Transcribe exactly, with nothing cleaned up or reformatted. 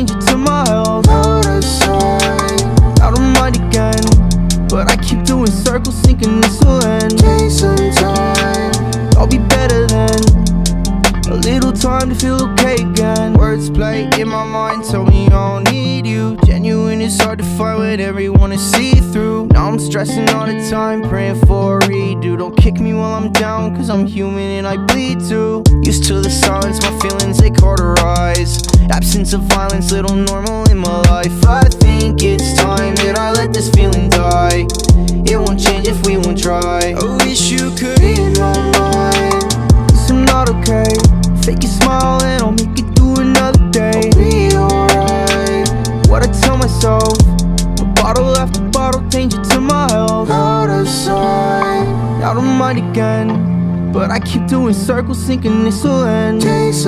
danger to my health. Out of sight, out of mind again, but I keep doing circles thinking this will end. Take some time, I'll be better then. A little time to feel okay again. Words play in my mind, tell me I don't need you. Genuine is hard to find when everyone is see-through. Now I'm stressing all the time, praying for a redo. Don't kick me while I'm down, cause I'm human and I bleed too. Used to the silence, my feelings they cauterize. Absence of violence, little normal in my life. I think it's time that I let this feeling die. It won't change if we won't try. I wish you could read my mind, cause I'm not okay. Fake a smile and I'll make it through another day. I'll be alright, what I tell myself. A bottle after bottle, danger to my health. Out of sight, out of mind again, but I keep doing circles thinking this will end.